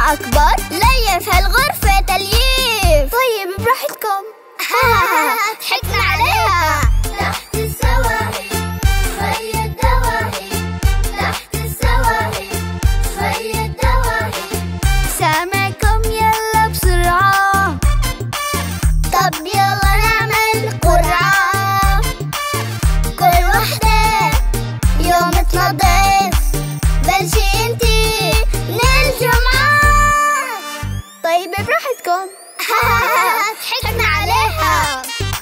أكبر ليف هالغرفة تلييف. طيب براحتكم. ضحكنا عليها. تحت السواحل شوية دواحي، تحت السواحل شوية دواحي. سامعكم يلا بسرعة، طب يلا نعمل قرعة. كل وحدة يوم تنظف، بلشي انتي من الجمعة. طيب براحتكم. ضحكنا عليها.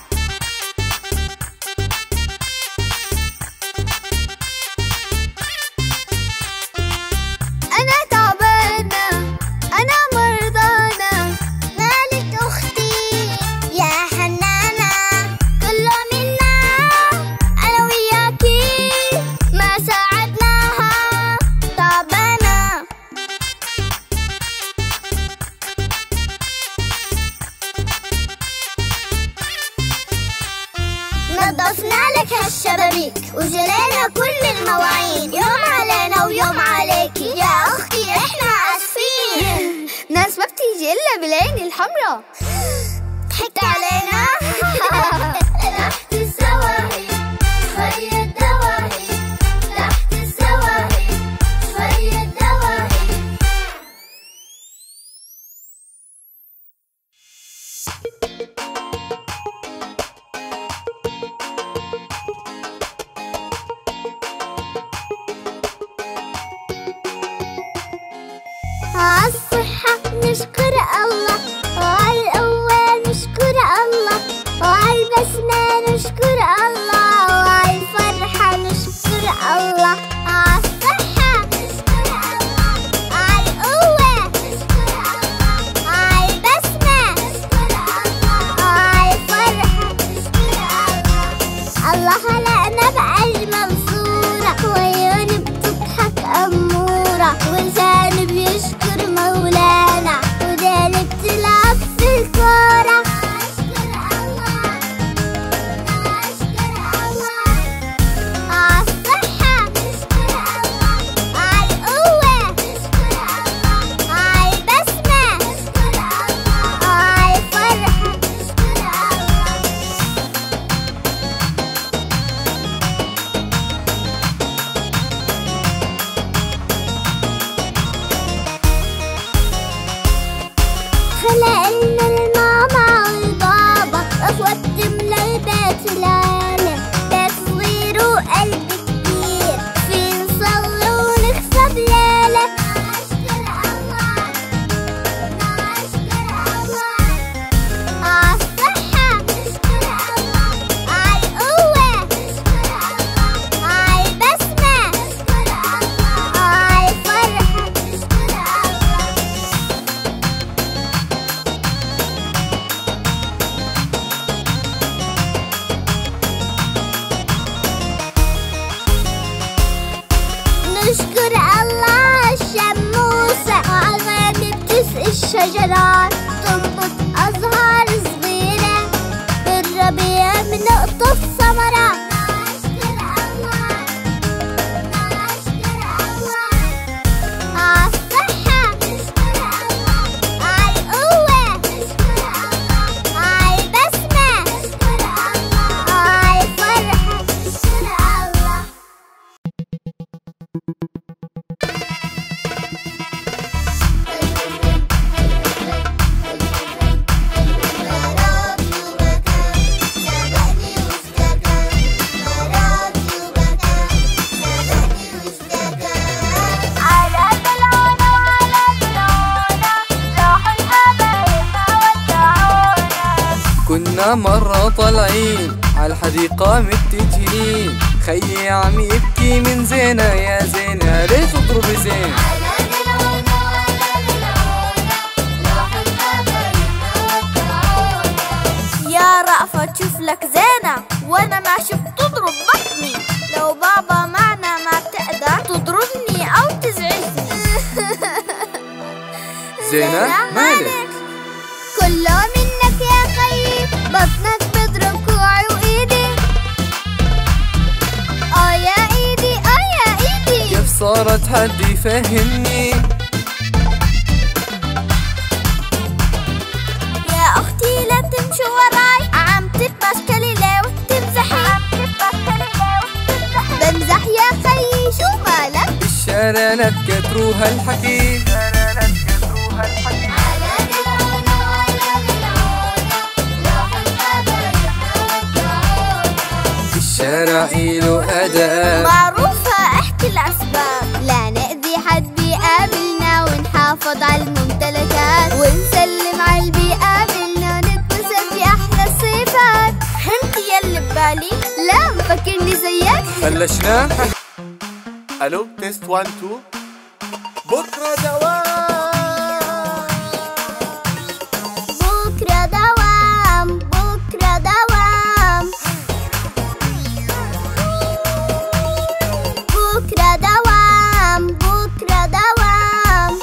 أنا تعبانة، أنا مرضانة، مالك أختي يا حنانة. كله منا أنا وياكي ما ساعدناها، تعبانة. نظفنا لك هالشبابيك وجلينا كل المواعين، يوم علينا ويوم عليكي يا أختي إحنا آسفين. ناس ما بتيجي إلا بالعين الحمراء. ضحكت علينا. تحت السواحل شوية دواحي، تحت السواحل شوية دواحي. عالصحة نشكر الله، وعالقوة نشكر الله، وعالبسمة نشكر الله، وعالفرحة نشكر الله. عالصحة نشكر الله، وعالقوة نشكر الله، وعالبسمة نشكر الله، وعالفرحة نشكر الله. الله خلقنا بأجمل صورة، وعيون بتضحك أمورة، ولسان بيشكر مولانا، وداني بتلعب في الكورة. أشكر الله، أشكر الله. عالصحة نشكر الله، عالقوة نشكر الله، عالبسمة نشكر الله، عالفرحة نشكر الله. خلقلنا الماما والبابا، أخوات تملى البيت العالم، بيت صغير وقلب كبير، في نصلي ونخطب ليلة. أشكر الله، أشكر الله. عالصحة نشكر الله، عالقوة نشكر الله، عالبسمة نشكر الله، عالفرحة نشكر الله. نشكر الله عالشموسة، وعالغيم بتسقي الشجرات، تنبت أزهار صغيرة، بالربيع بنقطف ثمرة. نشكر الله، نشكر الله. عالصحة نشكر الله، عالقوة نشكر الله، عالبسمة نشكر الله، عالفرحة نشكر الله. كنا مرة طالعين عالحديقة متجهين، خيي عم يبكي من زينة يا زينة، ليش تضربي زين؟ يا رأفت شوف لك زينة، وانا ما شفت تضرب بطني، لو بابا معنا ما بتقدر تضربني او تزعجني. زينة مالك؟ كله منك يا خيي، بطنك بضرب كوعي وايدي. يا ايدي يا ايدي. كيف صارت حد يفهمني؟ شارعنا بكتروها الحكي. الشارع إله أداب معروفة احكي الأسباب، لا نأذي حد بيقابلنا ونحافظ على الممتلكات ونسلم على اللي بيقابلنا ونتصل بأحلى الصفات. انت يلي ببالي لا مفكرني زيك. بلشنا. الو تيست 1 2. بكره دوام، بكرة دوام، بكرة دوام، بكرة دوام، بكرة دوام.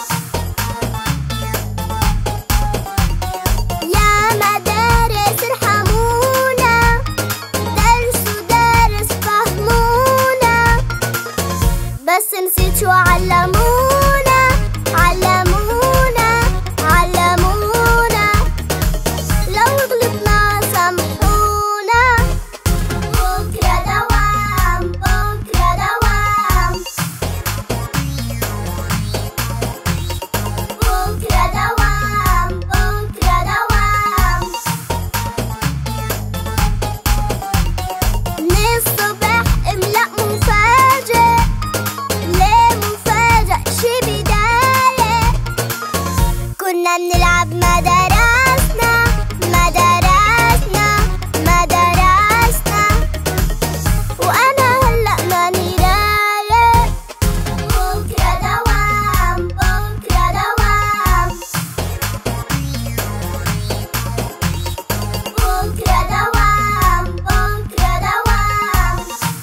يا مدارس ارحمونا، درس ودرس فهمونا، بس نسيت شو علمونا، علمونا، علمونا، لو غلطنا سامحونا. بكرة دوام، بكرة دوام، بكرة دوام، بكرة دوام. من الصبح املأ مفاجئ، ليه مفاجأ شي بداية. كنا بنلعب مدارسنا، مدارسنا، مدارسنا، وأنا هلأ ماني رايق. بكرة دوام، بكرة دوام، بكرة دوام، بكرة دوام.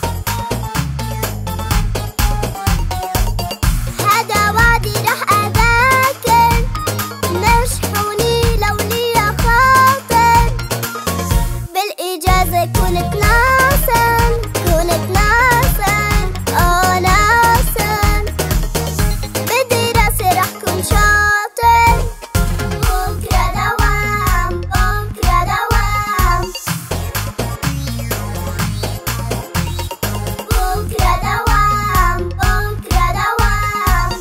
هذا وعدي رح أذاكر، نجحوني لو ليا خاطر، بالإجازة كنت ناصر، كنت ناصر، ناصر، بالدراسة رح كون شاطر. بكرة دوام، بكرة دوام، بكرة دوام، بكرة دوام.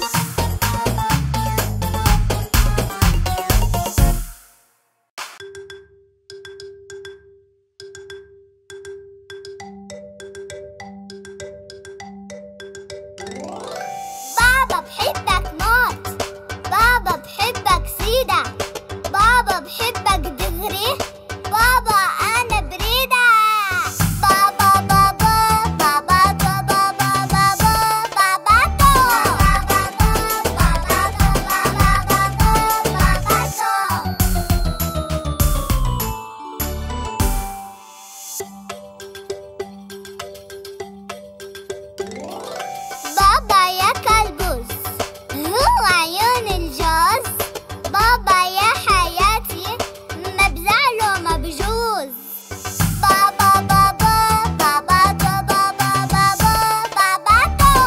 بابا بحبك موت، بابا بحبك سيدة، بابا بحبك دغري، بابا أنا بريدة. بابا بابا بابا بابا بابا بابا بابا يا كلبوس، هو عيون الجوز، بابا يا حياتي ما بزعله ما بجوز. بابا بابا بابا بابا بابا بابا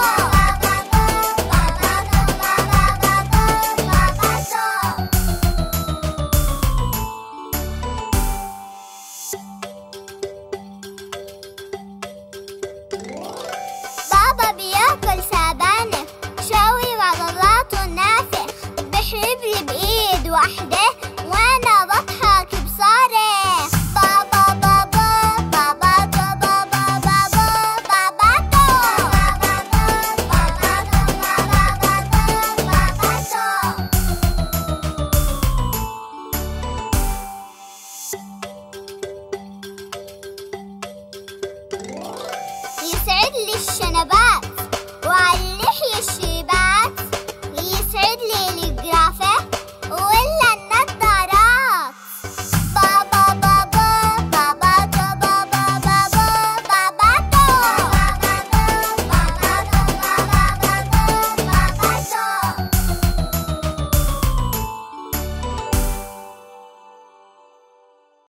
بابا بياكل سبانخ، شوي وعضلاته نافخ، بحبلي بإيد واحدة وأنا بضحك بصارخ. بابا بابا بابا بابا بابا بابا يسعد لي الشنبات وعلى اللحية